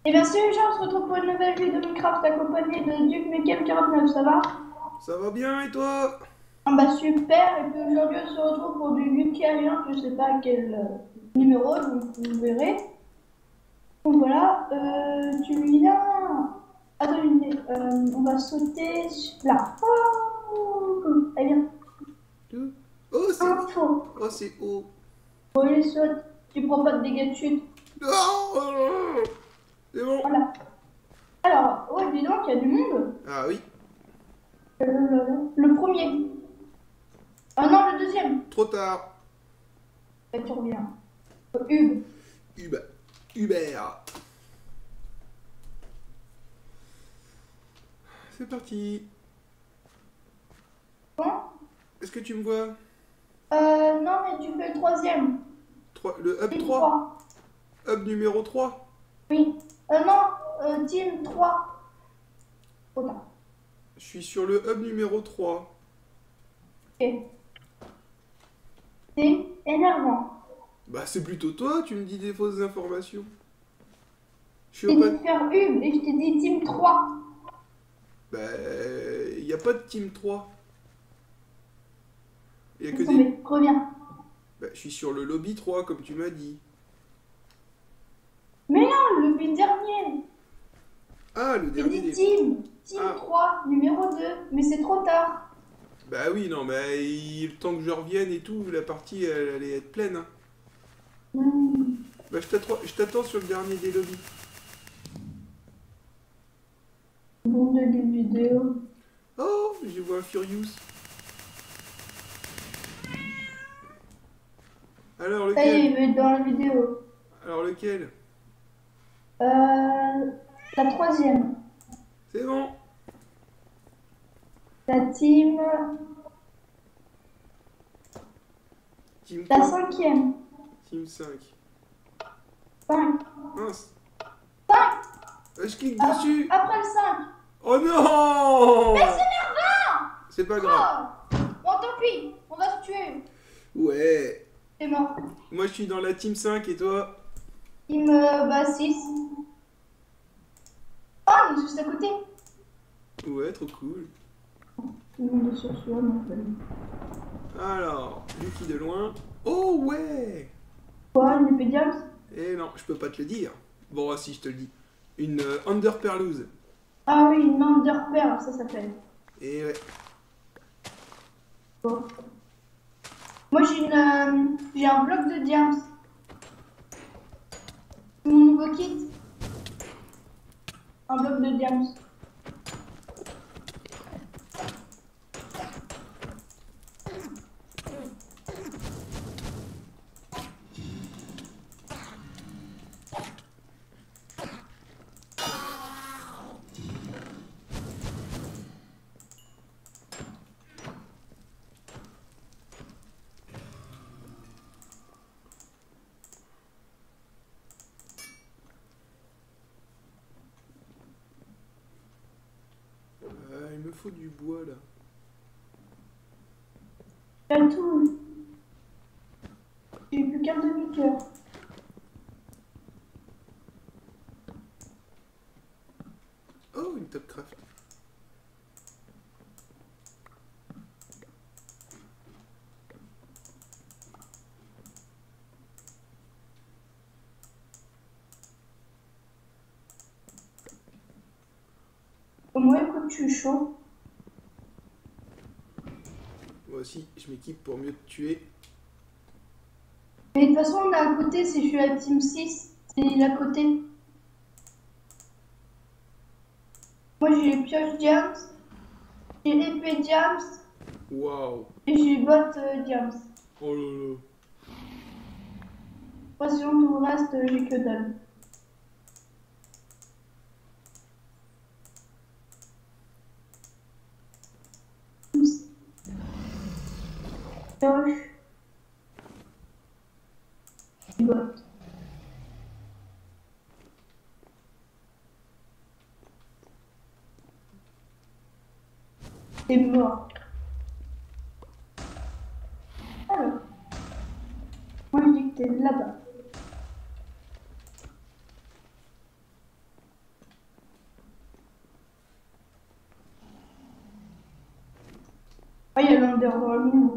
Et bien salut les gens, on se retrouve pour une nouvelle vidéo de Minecraft accompagnée de Duke Nukem 49, ça va? Ça va bien et toi? Ah bah super, et puis aujourd'hui on se retrouve pour du Duke Alliance, je sais pas quel numéro, donc vous verrez. Donc voilà, tu viens... Attends une minute, on va sauter là. Oh, allez bien, Deux. Oh, c'est info. oh, c'est haut. Bon allez saute, tu prends pas de dégâts de chute, Oh, c'est bon. voilà. Alors, ouais dis donc, il y a du monde. Ah oui, Le premier. Ah non, le deuxième. trop tard. Et tu reviens. Hugues. Uber. Uber. C'est parti. Bon. Est-ce que tu me vois? Non, mais tu fais le troisième. Le hub Team 3. 3. Hub numéro 3. Oui. Non, team 3. Trop tard. Je suis sur le hub numéro 3. Ok. C'est énervant. Bah c'est plutôt toi, tu me dis des fausses informations. Je suis Je au t'ai pas... dit de faire Hugues et je t'ai dit team 3. Bah y a pas de team 3. Y a que Laisse des... tomber. Reviens. Bah je suis sur le lobby 3 comme tu m'as dit. Mais non, le but dernier. Ah, le J'ai dernier dit des... team. Team Ah, 3, numéro 2. Mais c'est trop tard. bah oui, non, mais le temps que je revienne et tout, la partie elle allait être pleine, hein. Hmm. Bah je t'attends sur le dernier des lobbies. Bon de vidéo. Oh, je vois un Furious. Alors Ça y est, lequel? il va être dans la vidéo. Alors lequel? Euh, la troisième. C'est bon. La team. Team La quoi? cinquième. Team 5. 5. Mince. 5. Je clique dessus. Après le 5. Oh Mais non! c'est énervant! C'est pas grave. Oh! Bon, tant pis, on va se tuer. Ouais. C'est mort. Moi je suis dans la team 5 et toi? Il me bat 6. Oh, il est juste à côté. Ouais, trop cool. Tout le monde est sur soi, non Alors, Lucky de loin. Oh ouais! quoi, une épée diable? Eh non, je peux pas te le dire. Bon, ah, si, je te le dis. Une Underperlouse. Ah oui, une Underpearl, ça s'appelle. Et ouais. Bon. Moi, j'ai un bloc de diams. C'est mon nouveau kit. Un bloc de diams. Il me faut du bois là. J'ai tout. J'ai plus qu'un demi-cœur. Oh, une Topcraft. Moi, écoute, je suis chaud. Moi aussi, je m'équipe pour mieux te tuer. Mais de toute façon, on est à côté, si je suis à Team 6, c'est il est à côté. Moi, j'ai les pioches diams, j'ai l'épée diams Waouh. et j'ai les bottes diams. Oh là là. Moi, sinon, tout le reste, j'ai que dalle. Pioche, bottes. C'est mort. Alors, moi, je dis que t'es là-bas. Ender dans le mur.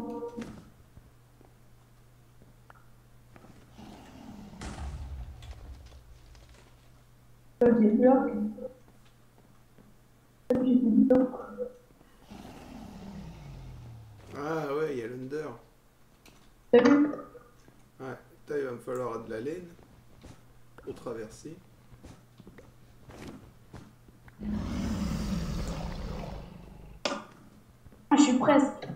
Des blocs. J'ai des blocs. Ah ouais, il y a l'Under. T'as vu? Ouais, là, il va me falloir de la laine pour traverser. Ah, je suis presque.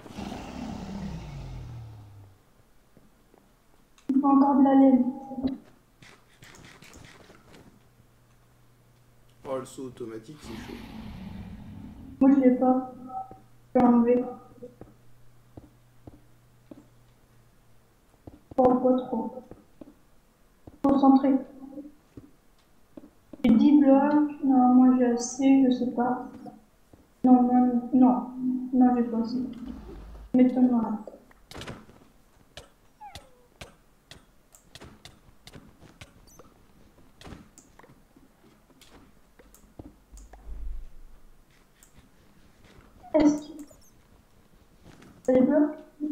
Il faut encore de la laine. Oh, le saut automatique, c'est chaud. Moi, je l'ai pas. Je vais enlever. Pas trop. Concentré. J'ai 10 blocs. Non, moi j'ai assez, je sais pas. Non, non, non. Non, j'ai pas assez. M'étonnerait. Est-ce que t'as des blocs?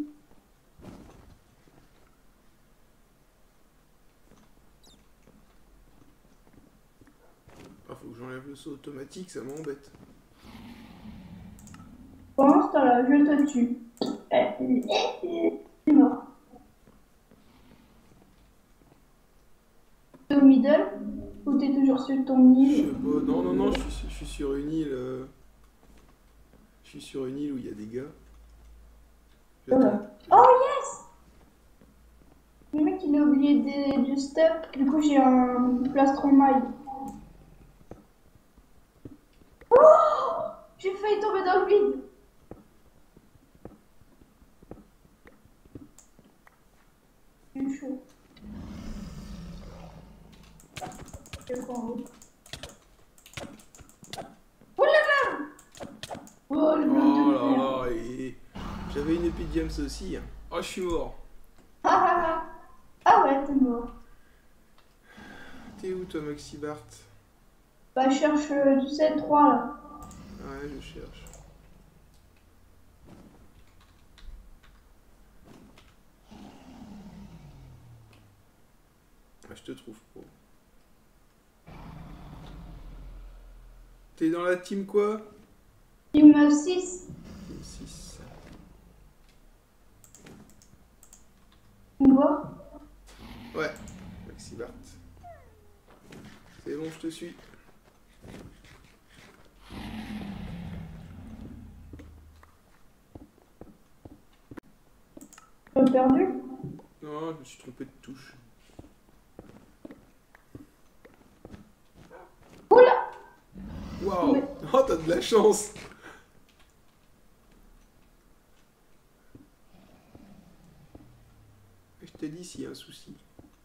Ah, faut que j'enlève le saut automatique, ça m'embête. Pendant ce temps-là, je te tue. C'est mort. T'es au middle? Ou t'es toujours sur ton Je sais île? pas. Non, non, non, je suis sur une île. Je suis sur une île où il y a des gars. J'attends. Voilà. Oh yes! Le mec il a oublié du step, du coup j'ai un plastron maille. Oh! J'ai failli tomber dans le vide. J'ai chaud. Je prends en haut. Oh là là! Oh le bloc Oh de là fer. là, et j'avais une épée de James aussi. Oh, je suis mort. Ah ah ah. Ah ouais, t'es mort. T'es où toi, Maxi Bart? Bah je cherche du C3 là. Ouais, je cherche. Ah, je te trouve pas. T'es dans la team quoi? Il me 6. Team 6. Tu me vois? Ouais, Maxi Bart. C'est bon, je te suis. J'ai perdu. Non, je me suis trompé de touche. Oula! Waouh! Mais- Oh, t'as de la chance! Je t'ai dit s'il y a un souci.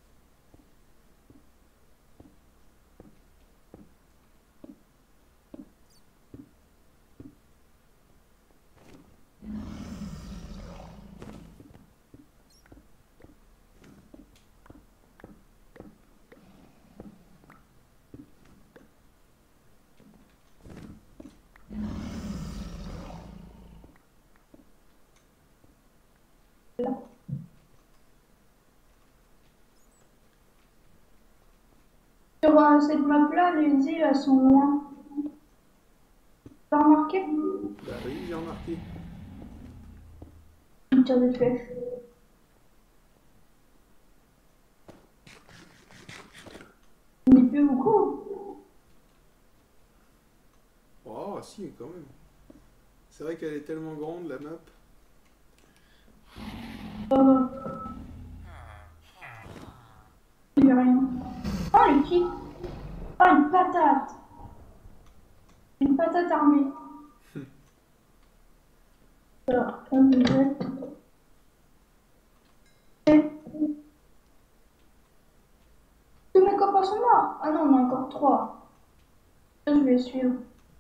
Sur cette map-là, les îles elles sont loin. T'as remarqué? Bah oui, j'ai remarqué. Il tire des flèches. Il n'est plus beaucoup. Oh, si, quand même. C'est vrai qu'elle est tellement grande, la map. Euh, il n'y a rien. Oh, le kick. Oh, une patate. Une patate armée. Alors, on le jette. Tous mes copains sont morts. Ah non, on a encore 3. Ça, je vais suivre.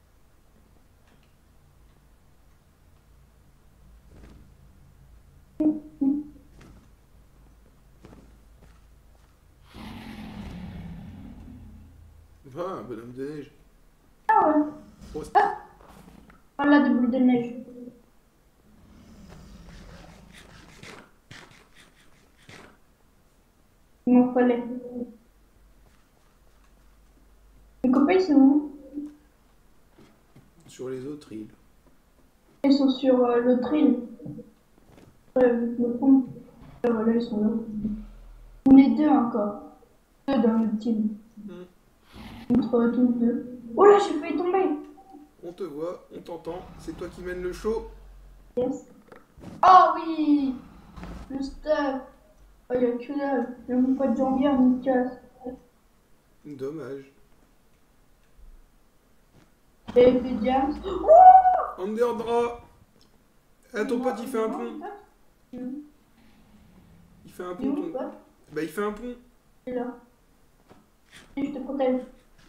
Enfin, un bonhomme de neige. Ah ouais. Oh, Ah, voilà des boules de neige. m'en fallait. Les copains, ils sont où? Sur les autres îles. Ils sont sur l'autre île. Ouais, je me trompe. Ah, voilà, ils sont là. On est deux encore. Deux dans le team. Entre tous deux. Oh là, j'ai failli tomber. On te voit, on t'entend, c'est toi qui mène le show. Yes. Oh oui! Le stuff. Oh, il y a que là. Il n'y a même pas de jambière ni de casse. Dommage. Et puis James. Oh! Underdraw. Ah, ton pote, il fait un pont. Il Il fait un est pont, où, ton... le pote? Bah, il fait un pont. Il est là. Et je te protège.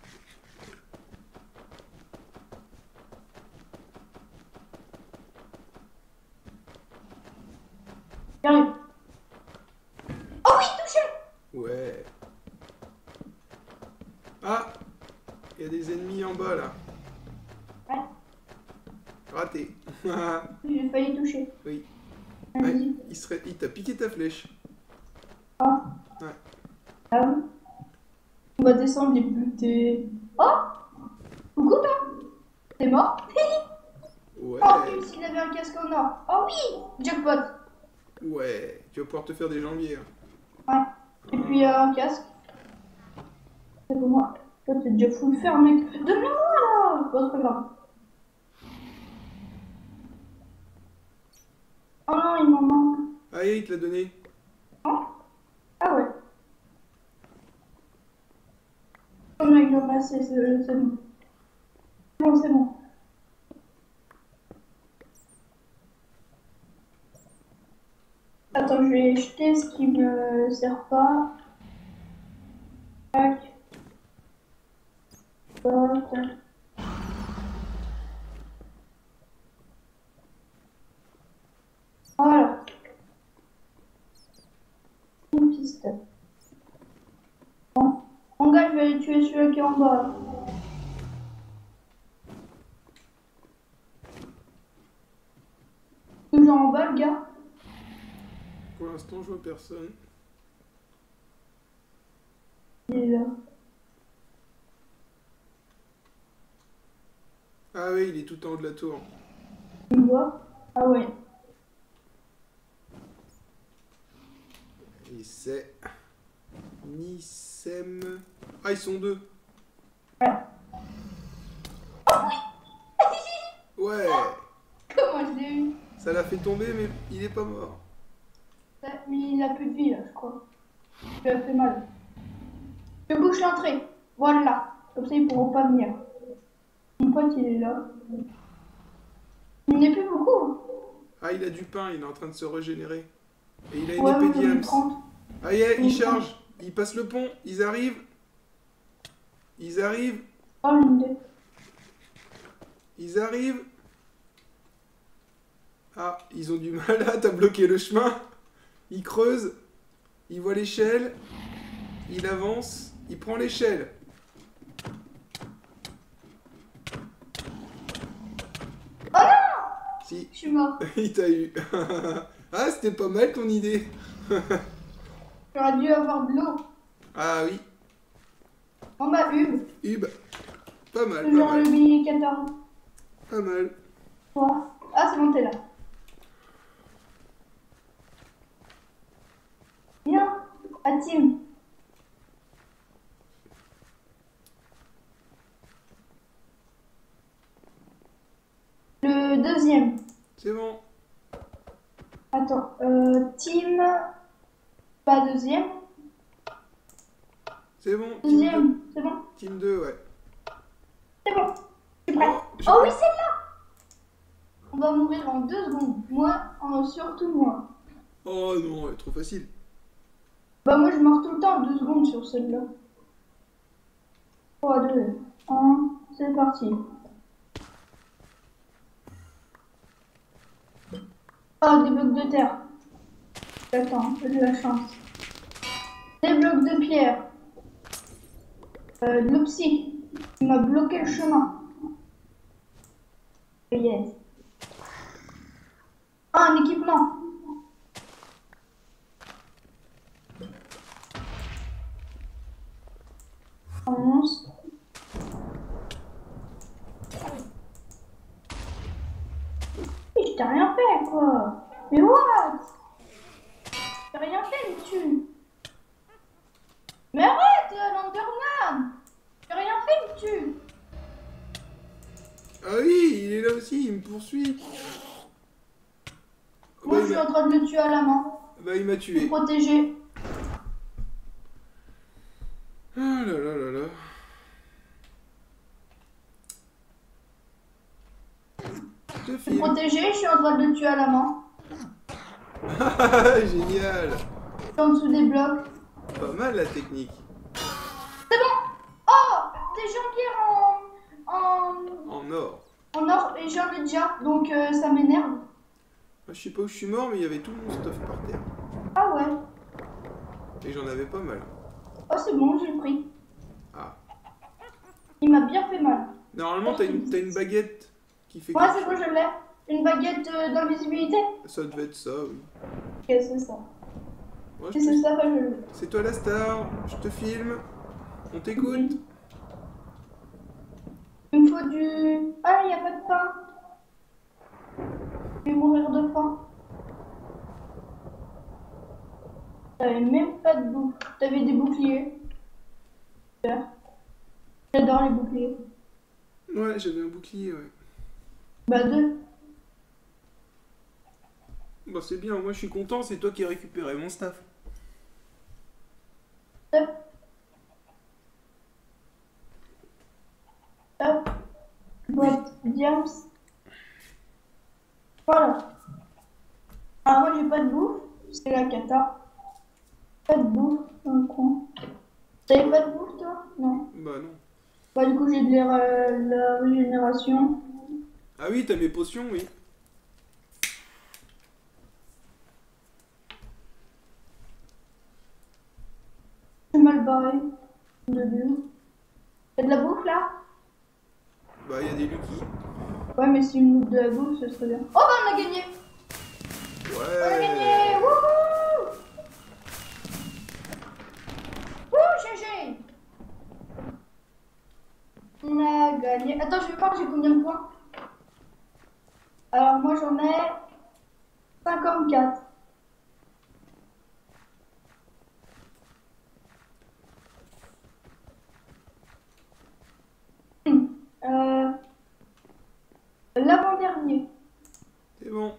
J'arrive. Oh oui, touché! Ouais. Ah, il y a des ennemis en bas, là. Ouais, Raté. j'ai failli toucher. Oui. Vas-y. Ouais, il t'a piqué ta flèche. Ah, Ouais. ah oui. On va descendre les butés. Oh! Coucou toi! T'es mort? Ouais. Oh, même s'il avait un casque en or. Oh oui! Jackpot. Ouais. Tu vas pouvoir te faire des jambières. Ouais. Et puis un casque. C'est pour moi. Toi, t'es déjà full fer, mec. Donne-le-moi là! Bon, c'est pas grave. Oh non, il m'en manque. Ah, il te l'a donné. Oh? Ah ouais. Oh non, il m'a passé, c'est bon. Non, c'est bon. Attends, je vais jeter ce qui me sert pas. Tac. Tac. Voilà. Une piste. Bon. Mon gars, je vais aller tuer celui qui est en bas. Toujours en bas, le gars. Pour l'instant, je vois personne. Il est là. Ah oui, il est tout en haut de la tour. Tu me vois? Ah ouais. Et c'est... Nissem... Ah, ils sont deux. Ouais. Ouais. Comment je l'ai eu? Ça l'a fait tomber, mais il est pas mort. Mais il a plus de vie là, je crois. Ça lui a fait mal. Je bouche l'entrée. Voilà. Comme ça, ils pourront pas venir. Mon pote, il est là. Il n'est plus beaucoup. Ah, il a du pain, il est en train de se régénérer. Et il a une Ouais, épée moi, j'en ai diams. 30. Ah, yeah, J'en ai il 30. charge. Il passe le pont. Ils arrivent. Ils arrivent. Oh, une idée. Ils arrivent. Ah, ils ont du mal. Ah, t'as bloqué le chemin. Il creuse. Il voit l'échelle. Il avance. Il prend l'échelle. Oh non! Si, Je suis mort. il t'a eu. Ah, c'était pas mal ton idée. J'aurais dû avoir de l'eau. Ah oui, On m'a eu. Hub. Pas mal, pas Genre le mal. mini 14. Pas mal. Quoi? Ah, c'est bon, t'es là. Viens, à Tim. Le deuxième. C'est bon. Attends, Tim. Pas deuxième. C'est bon. Deuxième, c'est bon. Team 2, ouais. C'est bon. Je suis prête. Oh, j'ai Oh pas- oui, celle-là. On va mourir en 2 secondes. Moi, surtout moi. Oh non, trop facile. Bah moi, je meurs tout le temps en 2 secondes sur celle-là. 3, 2, 1, c'est parti. Oh, des blocs de terre. Attends, j'ai de la chance. Des blocs de pierre. De l'opsie. Il m'a bloqué le chemin. Yes. Ah, un équipement. commence. Je t'ai rien fait, quoi. Mais what? J'ai rien fait, mais tu. Mais arrête, Landerman! J'ai rien fait, mais tu. Ah oui, il est là aussi, il me poursuit. Moi, Bah, je suis en train de le tuer à la main. il m'a Je suis tué. protégé. Ah là là là là. Je te Je suis filme. protégé, je suis en train de le tuer à la main. Génial. Je suis en dessous des blocs. Pas mal la technique. C'est bon! Oh! Des jambières En or. en or et j'en ai déjà, donc ça m'énerve. Je sais pas où je suis mort, mais il y avait tout mon stuff par terre. Ah ouais. Et j'en avais pas mal. Oh, c'est bon, j'ai pris. Ah. Il m'a bien fait mal. Normalement, t'as une baguette qui fait Ouais, quelque c'est bon, chose. je l'ai. Une baguette d'invisibilité? Ça devait être ça, oui. Ok, c'est ça. Moi, Si c'est ça, bah, je l'ai. C'est toi la star. Je te filme. On t'écoute. Il me faut du... Ah, il n'y a pas de pain. Je vais mourir de faim. T'avais même pas de bouclier. T'avais des boucliers. Super. J'adore les boucliers. Ouais, j'avais un bouclier, ouais. Bah, deux. Bah, c'est bien, moi je suis content, c'est toi qui as récupéré mon staff. Hop. Hop. Boîte Diams. Voilà. Alors moi j'ai pas de bouffe, c'est la cata. Pas de bouffe dans le coin. T'avais pas de bouffe toi? Non. Bah non. Bah du coup j'ai de la régénération. Ah oui, t'as mes potions, oui. Je suis mal barré. De deux. Y'a de la bouffe là? Bah, il y a des Lucky. Ouais mais si me de la bouffe ce serait bien. Oh bah on a gagné! On a gagné! Ouais. Wouhou! Wouh GG! On a gagné. Attends, je vais voir j'ai combien de points. Alors moi j'en ai 54. Euh, L'avant-dernier. C'est bon.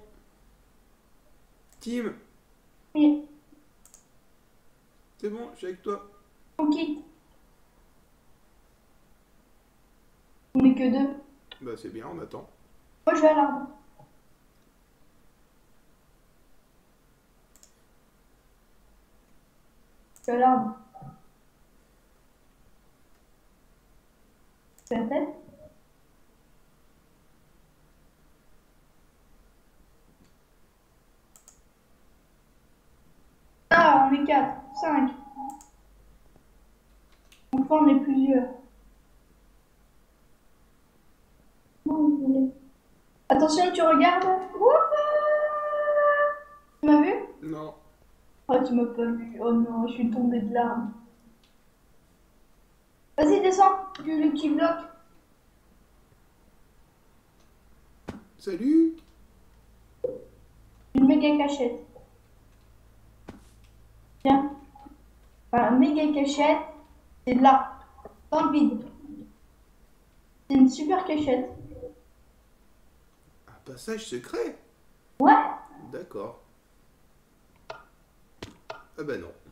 Team, Oui, c'est bon, je suis avec toi. on quitte. On n'est que deux. Bah, c'est bien, on attend. Moi je vais à l'arbre. Je vais à l'arbre. C'est la tête. Ah, on est 4, 5. Enfin, on est plusieurs. Non, vous voulez. Attention, tu regardes. Wouhou! Tu m'as vu? Non. Oh, tu m'as pas vu. Oh non, je suis tombée de l'arbre. Vas-y, descends. Du Lucky Block. Salut. Une méga cachette. Tiens. Voilà, méga cachette. C'est là. Dans le vide. C'est une super cachette. Un passage secret. Ouais. D'accord. Ah bah non.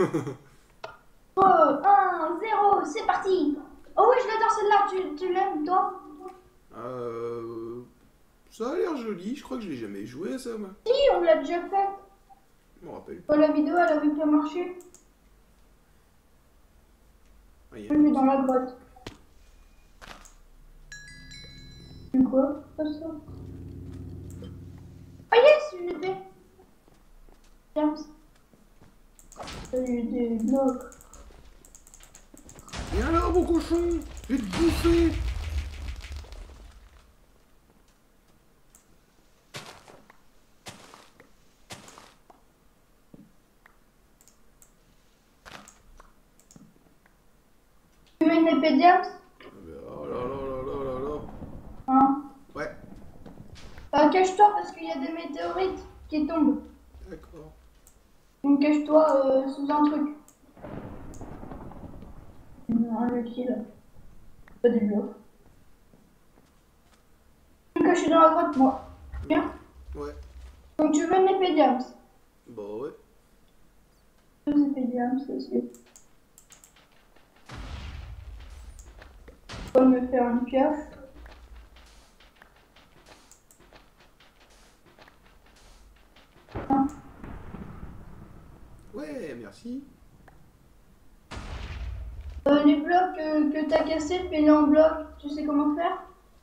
1, 0, c'est parti. Oh oui, je l'adore celle-là. Tu l'aimes, toi? Ça a l'air joli, je crois que je l'ai jamais joué à ça, moi. Si, on l'a déjà fait. Je m'en rappelle. Oh, la vidéo, elle avait bien marché. Ah, Je vais dans la boîte. C'est quoi? Ça, ça. Ah yes, une épée. Tiens. Salut des blocs. Viens là, mon cochon. Je vais te bouffer. Tu mets une une épée diams? Oh là là là là là là. Hein? Ouais, Cache-toi parce qu'il y a des météorites qui tombent. d'accord. Donc cache-toi sous un truc. Un lucky là. Pas des blocs. Je suis caché dans la grotte, moi. Bien. Ouais, Donc tu veux une épée diams? bah ouais. Deux épées diams, c'est. Je vais me faire une pioche. Ouais, merci. Les blocs que t'as cassés, fais-les en blocs. Tu sais comment faire?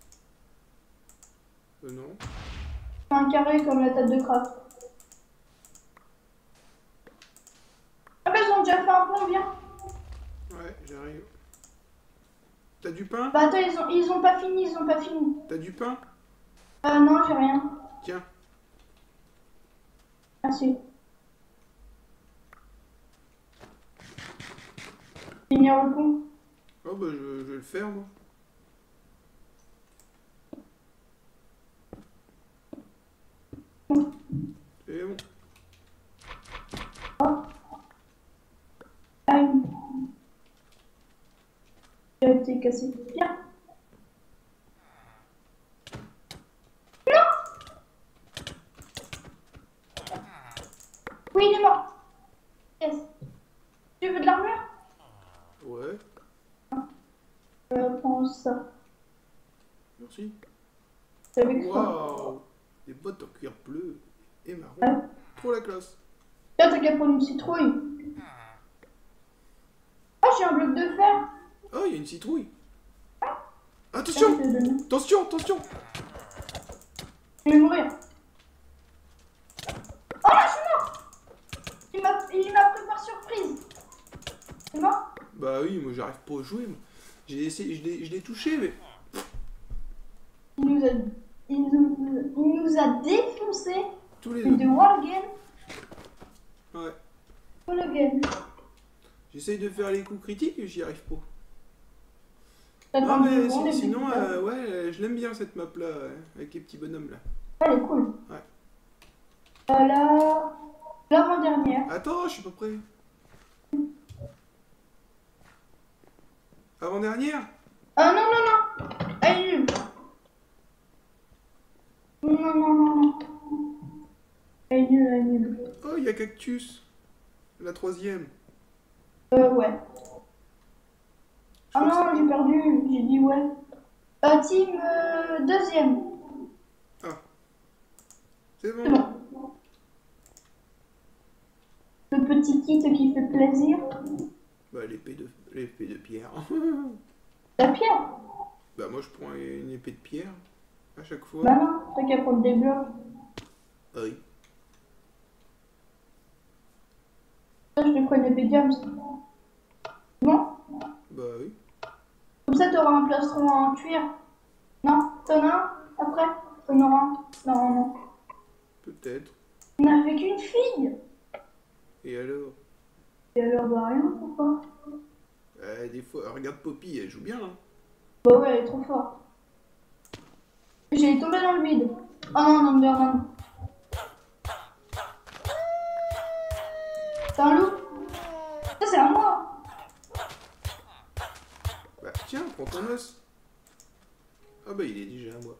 Non. Fais un carré comme la table de craft. Ah bah ils ont déjà fait un pont, viens. Ouais, j'arrive. T'as du pain? Bah attends, ils ont pas fini, ils ont pas fini. T'as du pain? Non, j'ai rien. Tiens. Merci. Finir le pont. Oh bah je vais le faire moi. C'est bon. Oh. Aïe. Il a été cassé. Bien. Oui, il est mort. Yes. Tu veux de l'armure? Ouais, Prends ça. merci. C'est avec toi. Waouh! Des bottes en cuir bleu et marron. Ouais. Trop la classe. Là, t'as qu'à prendre une citrouille. Ah, j'ai un bloc de fer. Oh, il y a une citrouille. Tiens, Attention! je te le donne. Attention, attention! Je vais mourir. Oh là, je suis mort. Il m'a pris par surprise. C'est mort? Bah oui, moi j'arrive pas à jouer. Moi. J'ai essayé, je l'ai touché, mais. Il nous a, il nous a défoncé. Tous les C'est deux. de Wargame. Ouais. Pour le game. J'essaye de faire les coups critiques et j'y arrive pas. T'as Non, pas mais de secondes, et sinon, puis tout ça. ouais, je l'aime bien cette map là, avec les petits bonhommes là. Elle est cool. Ouais. L'avant-dernière. Attends, je suis pas prêt. Avant-dernière? Ah non, non, non. Elle est nulle. Non, non, non, non. Elle est nulle, elle est nulle. Oh, il y a Cactus. La troisième. Ouais. Je Ah crois que non, j'ai perdu. J'ai dit ouais. Team deuxième. c'est C'est bon. bon. Le petit kit qui fait plaisir. Bah, l'épée de pierre. La pierre. Bah, moi je prends une épée de pierre à chaque fois. Bah non, t'as qu'à prendre des blocs. Ah oui. Ça, je te prends des diams. Bon. Bah oui. Comme ça, t'auras un plastron en cuir. Non, t'en as un après? T'en auras un? Non, non. Peut-être. On n'a fait qu'une fille. Et alors? Et alors, bah rien, pourquoi? Des fois, regarde Poppy, elle joue bien. Hein. Bah ouais, elle est trop forte. J'ai tombé dans le vide. Oh non, Numberman. C'est un loup? Ça, c'est à moi. Bah tiens, prends ton os. Ah bah il est déjà à moi.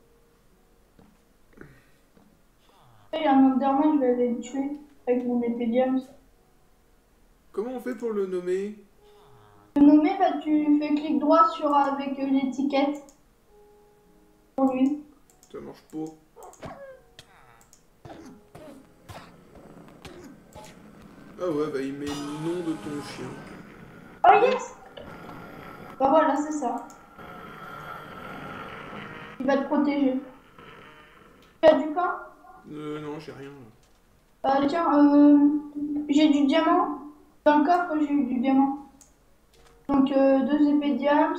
Il y a un Numberman, je vais aller le tuer avec mon épée diams. Comment on fait pour le nommer? Le nommer, bah tu fais clic droit sur avec l'étiquette. Pour lui. Ça marche pas. Ah ouais, bah il met le nom de ton chien. Oh yes! Bah voilà, c'est ça. Il va te protéger. Tu as du pain? Non, j'ai rien. Tiens, j'ai du diamant. Dans le coffre, j'ai eu du diamant. Donc, deux épées diams.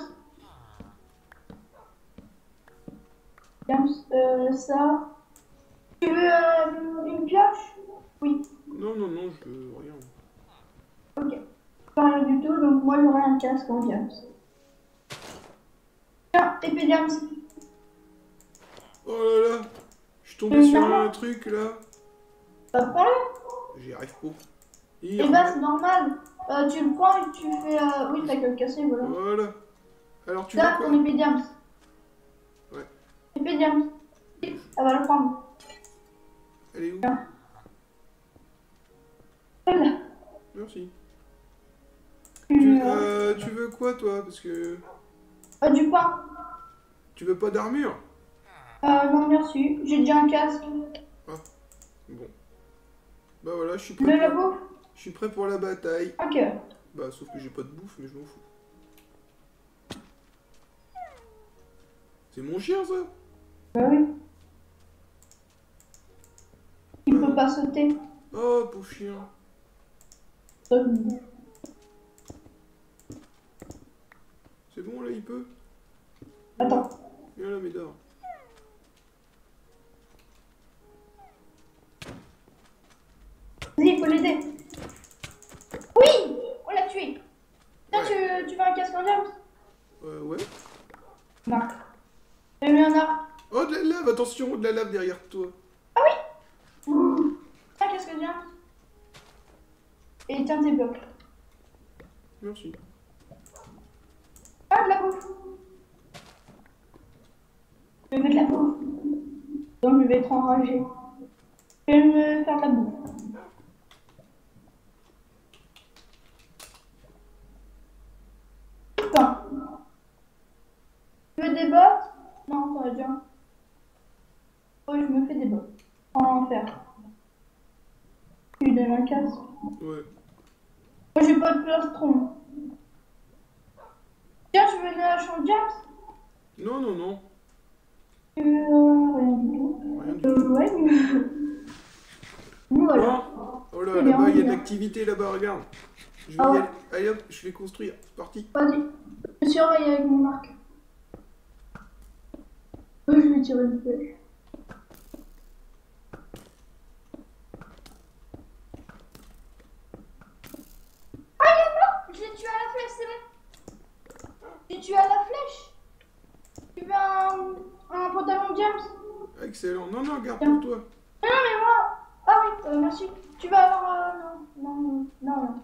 Diams, ça. Tu veux une pioche? Oui. Non, je veux rien. Ok. Pas rien du tout, donc moi j'aurai un casque en diams. Tiens, épée James. Oh là là, je suis tombé sur un truc là. Bah, prends-le. J'y arrive pas. Eh bah, c'est normal. Tu le prends et tu fais. Oui, t'as qu'à le casser, voilà. Voilà. Alors tu veux Là, quoi? ton épée James. Ouais. Épée James. Elle va le prendre. Elle est où? Tiens. Voilà. Merci. Tu, Tu veux quoi toi? Parce que du pain. tu veux pas d'armure? Non, merci. J'ai déjà un casque. Ah, bon. Bah voilà, De la bouffe. je suis prêt pour la bataille. Ok. Bah sauf que j'ai pas de bouffe, mais je m'en fous. C'est mon chien ça? Bah oui. Il peut pas sauter. Oh pauvre chien. C'est bon là, il peut? Attends. Viens là, Médard. Vas-y, il faut l'aider. Oui! On l'a tué. Là, Ouais. tu veux un casque en James? Ouais. Non. J'ai mis un arbre. Oh de la lave, attention, de la lave derrière toi. Tiens, qu'est-ce que James? Et tiens tes blocs. Merci. Ah, de la bouffe. Je vais mettre de la bouffe. Donc, je vais être enragé. Je vais me faire de la bouffe. Putain. Tu veux des bottes? Non, ça va bien. Oh, je me fais des bottes. En fer. Tu lui donnes un casque. Ouais. Moi, j'ai pas de plastron. Tiens, tu veux une chambre James? Non. Rien du tout. Rien du tout. Ouais, voilà. Oh là, C'est bien, là-bas, il y a c'est de bien. l'activité là-bas, regarde. Je vais Ah y ouais. aller. Allez hop, je vais construire. C'est parti. Vas-y. Je surveille avec mon arc. Je vais tirer une flèche. Ah, il est mort! Je l'ai tué à la flèche, c'est bon. J'ai tué à la flèche. Tu veux un pantalon James? Excellent. Non, garde Tiens. pour toi. Non, mais moi. Ah oui, merci. Tu vas avoir. Non.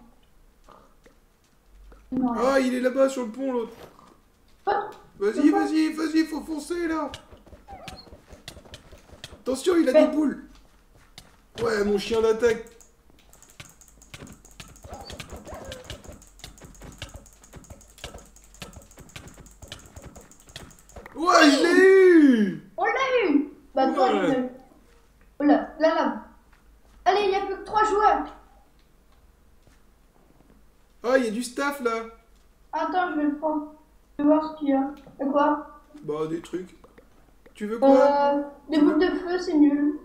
Non. Ah, il est là-bas sur le pont, l'autre. Oh, Vas-y, faut foncer là. Attention, il a Ouais. des boules. Ouais, mon chien l'attaque. Ouais, je l'ai eu. on l'a eu! Bah, toi, Ouais. je l'ai eu. Oh là, la lame. Allez, il n'y a plus que 3 joueurs. Ah, il y a du staff là. Attends, je vais le prendre. Je vais voir ce qu'il y a. Et quoi? Bah, des trucs. Tu veux quoi? Des boules de feu, c'est nul.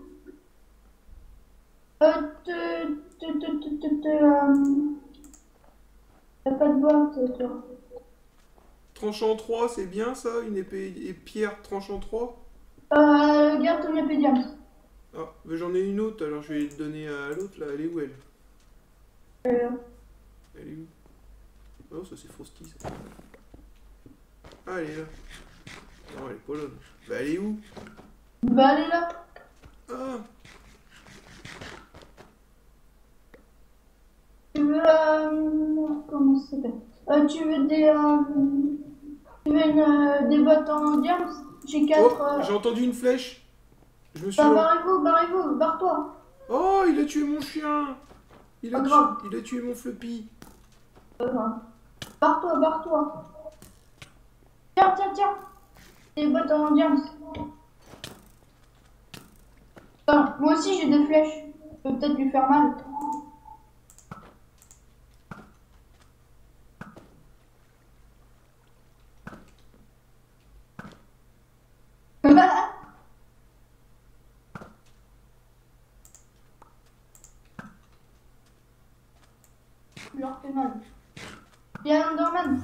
T'as pas de boîte, toi. Tranchant 3, c'est bien ça? Une épée et pierre tranchant 3? Garde ton épée James. Ah, bah, j'en ai une autre, alors je vais le donner à l'autre là. Elle est où elle? Euh, Elle est où? Oh, ça c'est Frosty ça. Ah, elle est là. Non, elle est pas là. Bah, elle est où? Bah, elle est là. Ah, Tu veux, comment ça s'appelle? Tu veux des bottes en James? J'ai 4. oh, j'ai entendu une flèche. Je me suis. Bah, barrez-vous, barre-toi. Oh, il a tué mon chien. Pas grave. Il a tué mon Floppy. Barre-toi. Tiens. Des bottes en James. Attends, moi aussi j'ai des flèches. Je peux peut-être lui faire mal. Je leur fais mal. Il y a un Enderman.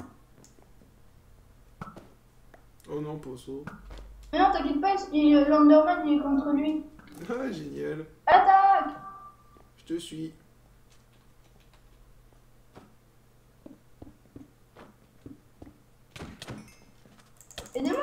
Oh non, pas ça. Mais non, t'inquiète pas, l'Enderman il est contre lui. Ah, génial. Attaque! Je te suis. Aidez-moi!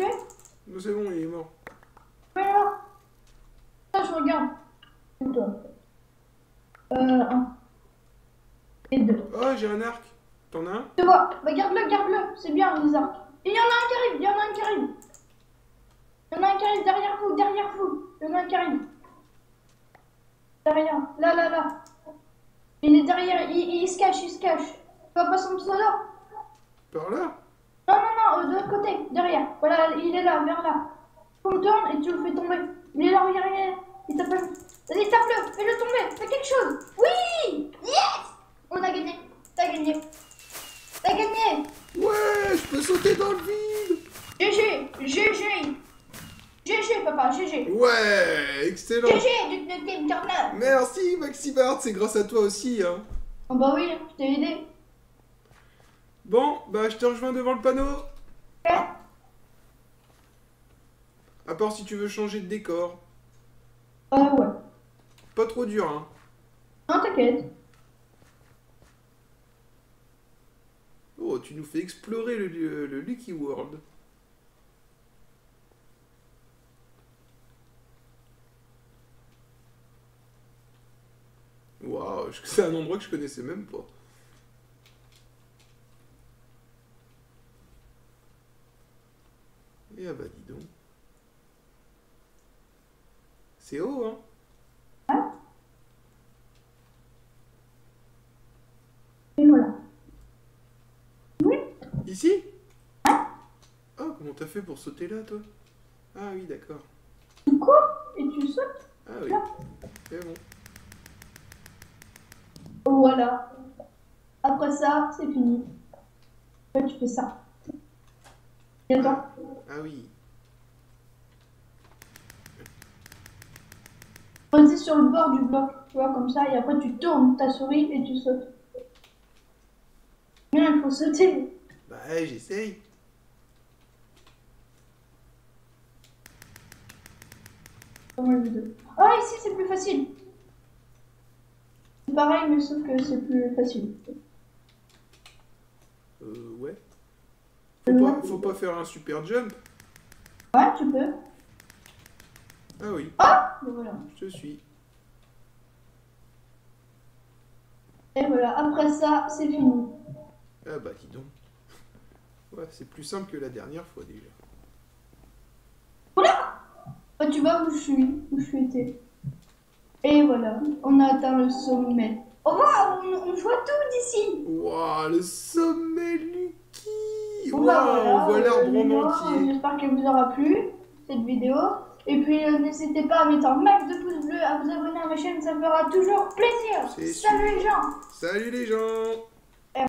tué? Non, c'est bon, il est mort. Mais là, ça, je regarde. C'est toi. 1 et 2. Oh, j'ai un arc. T'en as un? Tu vois, bah garde-le, c'est bien les arcs. Et il y en a un qui arrive, il y en a un qui arrive. Il y en a un qui arrive derrière vous, derrière vous. Il y en a un qui arrive. Derrière, là. Il est derrière, il se cache, il se cache. Tu vas pas son là? Par là? Non, de l'autre côté, derrière. Voilà, il est là, vers là. Tu le tournes et tu le fais tomber. Il est là, regarde, il est là. Il tape. Vas-y, tape-le, fais-le tomber, fais quelque chose. Oui! Yes! On a gagné, t'as gagné. T'as gagné! Ouais, je peux sauter dans le vide. GG, papa, GG. Ouais, excellent. GG, du Team Turner. Merci, Maxibart, c'est grâce à toi aussi, hein. Oh bah oui, je t'ai aidé. Bon, bah je te rejoins devant le panneau. Ouais. À part si tu veux changer de décor. Ouais. Pas trop dur, hein. Non, t'inquiète. Oh, tu nous fais explorer le Lucky World. Waouh, c'est un endroit que je connaissais même pas. Et ah bah dis donc. C'est haut, hein. Et voilà. Oui. Ici? Oh, comment t'as fait pour sauter là, toi? Ah oui, d'accord. Quoi? Et tu sautes? Ah oui, c'est bon. Voilà. Après ça, c'est fini. Ouais, tu fais ça. Et attends. Ah oui. Vas-y sur le bord du bloc, tu vois, comme ça, et après tu tournes ta souris et tu sautes. Bien, il faut sauter. Bah ouais, j'essaye. Ah, ici c'est plus facile. C'est pareil, mais sauf que c'est plus facile. Ouais. Ouais. Faut pas faire un super jump. Ouais, tu peux. Ah oui, Ah, et voilà. je te suis. Et voilà, après ça, c'est fini. Ah bah dis donc. Ouais, c'est plus simple que la dernière fois déjà. Ah, tu vois où je suis été. Et voilà, on a atteint le sommet. Oh, wow, on voit tout d'ici. Waouh, le sommet Lucky. Bon, Waouh, bah, voilà, on voit l'arbre les en gars, entier. j'espère qu'elle vous aura plu, cette vidéo. Et puis, n'hésitez pas à mettre un max de pouces bleus, à vous abonner à ma chaîne, ça me fera toujours plaisir. C'est Salut sûr. les gens. Salut les gens.